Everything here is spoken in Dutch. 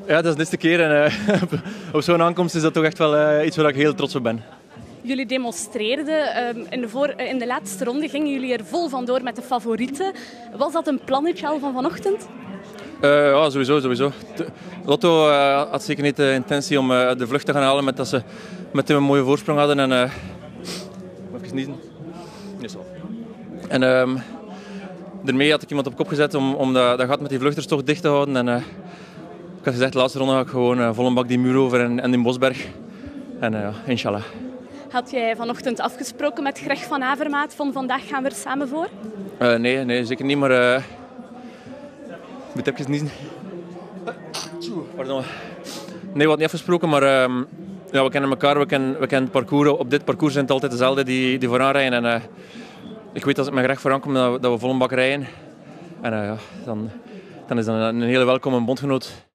Ja, dat is de eerste keer en op zo'n aankomst is dat toch echt wel iets waar ik heel trots op ben. Jullie demonstreerden. In de laatste ronde gingen jullie er vol vandoor met de favorieten. Was dat een plannetje al van vanochtend? Ja, sowieso. Lotto had zeker niet de intentie om de vlucht te gaan halen met dat ze met een mooie voorsprong hadden. En, even sniezen. Nee, zo. En daarmee had ik iemand op kop gezet om dat gat met die vluchters toch dicht te houden. En ik had gezegd, de laatste ronde ga ik gewoon vol een bak die muur over en die Bosberg. En inshallah. Had jij vanochtend afgesproken met Greg van Avermaat van vandaag gaan we er samen voor? Nee, zeker niet, maar... moet even sniezen. Pardon. Nee, we hadden niet afgesproken, maar ja, we kennen elkaar, we kennen het parcours. Op dit parcours zijn het altijd dezelfde die vooraan rijden. En ik weet als ik met Greg vooraan kom dat we vol een bak rijden. En ja, dan is dat een hele welkome bondgenoot.